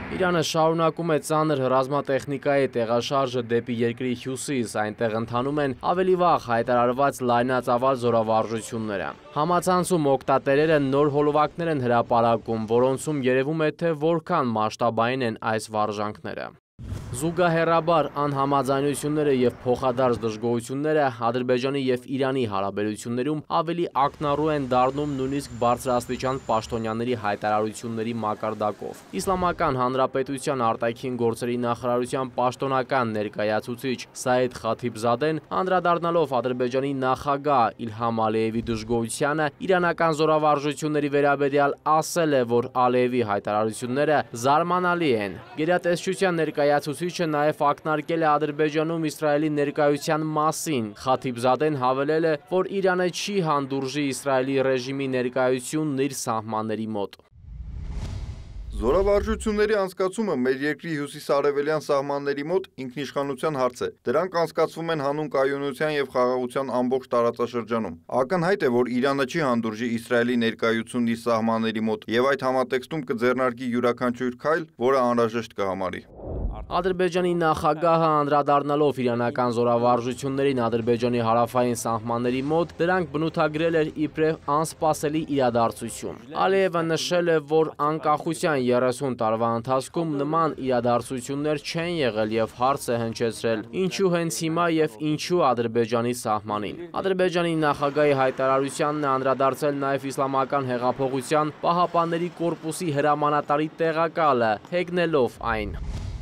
Իրանը շարունակում է ծանր ռազմատեխնիկայի տեղաշարժը դեպի երկրի հյուսիս, այնտեղ ընթանում են ավելի վաղ հայտարարված լայնածավալ զորավարժությունները։ Համացանցում օգտատերերը նոր հոլովակներ են հրապարակում, որոնցում երևում է, թե որքան մասշտաբային են այս վարժանքները։ Զուգահեռաբար անհամաձայնությունները և փոխադարձ դժգոհությունները Ադրբեջանի և Իրանի հարաբերություններում ավելի ակնառու են դառնում նույնիսկ բարձրաստիճան պաշտոնյաների հայտարարությունների մակարդակով։ Իսլամական Հանրապետության արտաքին գործերի նախարարության պաշտոնական ներկայացուցիչ Սաիդ Խաթիբզադեն, անդրադառնալով Ադրբեջանի նախագահ Իլհամ Ալիևի դժգոհությանը իրանական զորավարժությունների վերաբերյալ, ասել է, որ Ալիևի հայտարարությունները զարմանալի են։ Գերատեսչության ներկայացուցիչը նաև ակնարկել է Ադրբեջանում Իսրայելի ներկայության մասին։ Խաթիբզադեն հավելել է, որ Իրանը չի հանդուրժի Իսրայելի ռեժիմի ներկայությունն իր սահմանների մոտ։ Զորավարժությունների անցկացումը մեր երկրի հյուսիս-արևելյան սահմանների մոտ ինքնիշխանության հարց է։ Դրանք անցկացվում են հանուն կայունության և խաղաղության ամբողջ տարածաշրջանում։ Ակնհայտ է, որ Իրանը չի հանդուրժի Իսրայելի ներկայությունն իր սահմանների մոտ և այդ համատեքստում կձեռնարկի յուրաքանչյուր քայլ, որը անհրաժեշտ կհամարի։ Ադրբեջանի նախագահը անդրադառնալով իրանական զորավարժություններին Ադրբեջանի հարավային սահմանների մոտ, դրանք բնութագրել էր իբրև անսպասելի իրադարձություն։ Ալիևը նշել է, որ անկախության 30 տարվա ընթացքում նման իրադարձություններ չեն եղել և հարց է հնչեցրել, ինչու հենց հիմա և ինչու Ադրբեջանի սահմանին։ Ադրբեջանի նախագահի հայտարարությանն է անդրադարձել նաև Իսլամական հեղափոխության պահապանների կորպուսի հրամանատարի տեղակալը, հեգնելով այն։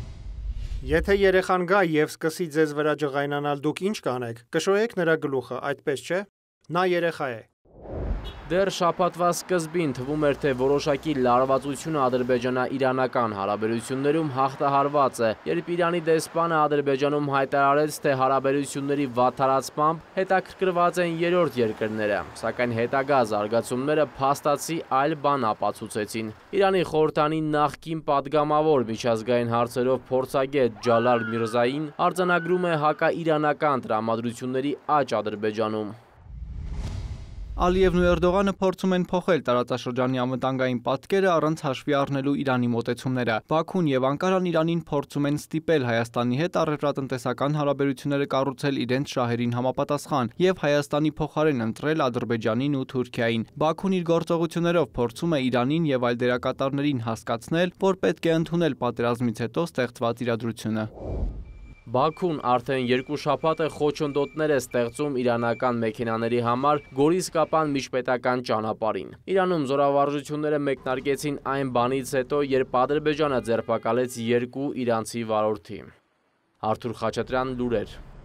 Եթե երեխան գա և սկսի ձեզ վրա ջղայնանալ, դուք ինչ կանեք, կշոյեք նրա գլուխը, այդպես չէ։ Նա երեխա է։ Դեռ շաբաթվա սկզբին թվում էր, թե որոշակի լարվածությունը ադրբեջանա-իրանական հարաբերություններում հաղթահարված է, երբ Իրանի դեսպանը Ադրբեջանում հայտարարեց, թե հարաբերությունների վատթարացմամբ հետաքրքրված են երրորդ երկրները, սակայն հետագա զարգացումները փաստացի այլ բան ապացուցեցին։ Իրանի խորհրդանի նախկին պատգամավոր միջազգային հարցերով փորձագետ Ջալալ Միրզային արձանագրում է հակաիրանական տրամադրությունների աճ Ադրբեջանում։ Ալիևն ու Էրդողանը փորձում են փոխել տարածաշրջանի անվտանգային պատկերը առանց հաշվի առնելու Իրանի մոտեցումները։ Բաքուն և Անկարան Իրանին փորձում են ստիպել Հայաստանի հետ առևտրատնտեսական հարաբերությունները կառուցել իրենց շահերին համապատասխան և Հայաստանի փոխարեն ընտրել Ադրբեջանին ու Թուրքիային։ Բաքուն իր գործողություններով փորձում է Իրանին և այլ դերակատարներին հասկացնել, որ պետք է ընդունել պատերազմից հետո ստեղծված իրադրությունը։ Բաքուն արդեն 2 շաբաթ է խոչընդոտներ է ստեղծում իրանական մեքենաների համար Գորիս-Կապան միջպետական ճանապարհին։ Իրանում զորավարժությունները մեկնարկեցին այն բանից հետո, երբ Ադրբեջանը ձերբակալեց 2 իրանցի վարորդի։ Արթուր Խաչատրյան, լուրեր։